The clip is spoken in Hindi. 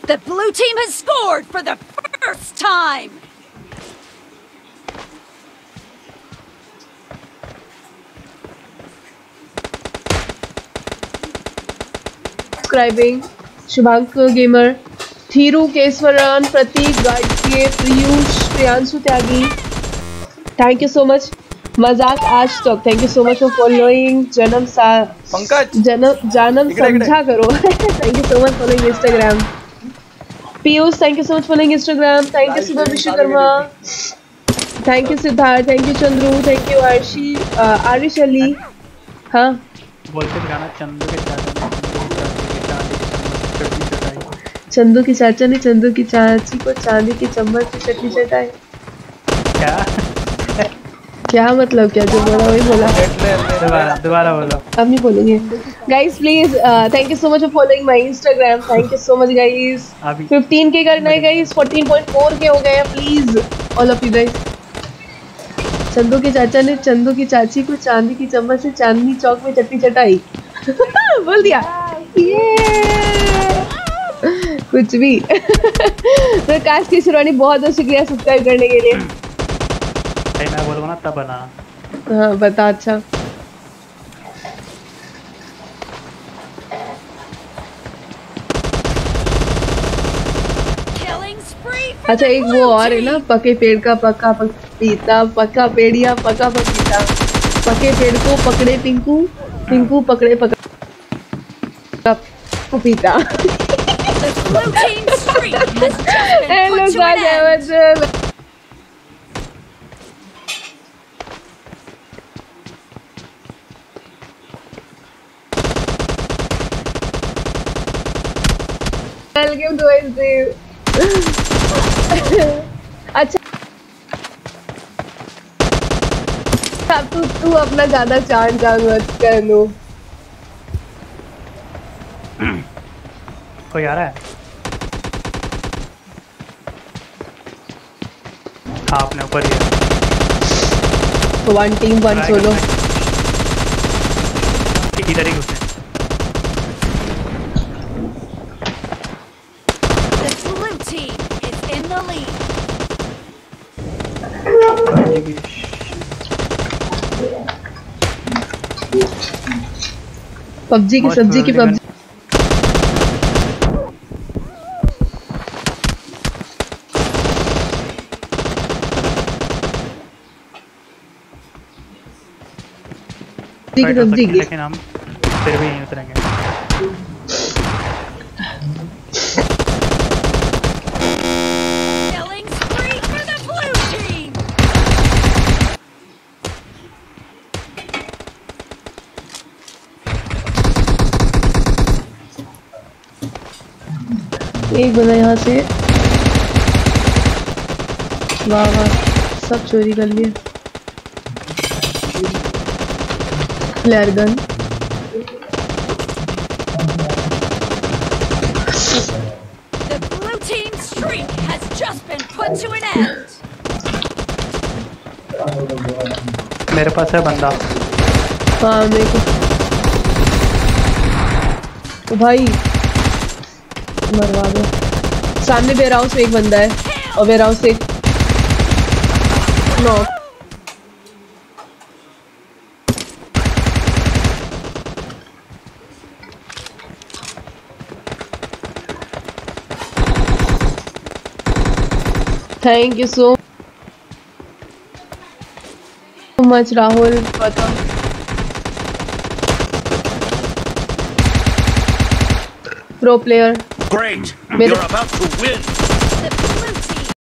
The blue team has scored for the first time. Subscribing Shubhankar Gamer, Thiru Keswaran, Pratik Gadge, Priyush, Priyanshu Tyagi. Thank you so much. Mazak Ashtok, thank you so much for following. Janam Samjha Karo. Thank you so much for following Instagram. Piyush, thank you so much for following Instagram. Thank you Subha Vishwakarma. Thank you Siddharth. Thank you Chandru. Thank you Arshi. Arish Ali. हाँ. बोलते गाना चंदू की चाचा ने चंदू की चाची को चांदी की चम्मच से चटनी चटाई. क्या मतलब क्या जो बोला वही बोला. दोबारा बोलो. अब नहीं बोलेंगे. Guys please thank you so much for following my Instagram. Thank you so much guys. 15k करना है guys. 14.4k हो गए हैं please all of you guys. Chandu के चाचा ने चंदू की चाची को चांदी की चम्मच से चांदनी चौक में चटनी चटाई. बोल दिया. कुछ भी. प्रकाश किशोरानी बहुत बहुत शुक्रिया सब्सक्राइब करने के लिए. मैं बोलूँगा ना तब बना. हाँ बता. अच्छा अच्छा एक वो और है ना, पके पेड़ का पक्का पपीता, पक्का पेड़िया पक्का पपीता, पके पेड़ को पकड़े टिंकू, टिंकू पकड़े पपीता. Hello guys, welcome to stream. अच्छा अब तू अपना ज्यादा चांद मत कर लो. कोई आ रहा है? हाँ अपने ऊपर ही है. One team one solo. इधर ही घुसे. पबजी की सब्जी की पबजी. सब्जी की लेकिन हम फिर भी नहीं उतरेंगे. एक बंदा यहाँ से. वाह वाह सब चोरी कर लिए. Flare gun. The blue team's streak has just been put to an end. मेरे पास है बंदा. हाँ मेरे को. तो भाई मरवा दो. सामने वेयर हाउस में एक बंदा है और वेयर हाउस से no. Thank you so much Rahul. पता pro player. Great! You're about to win!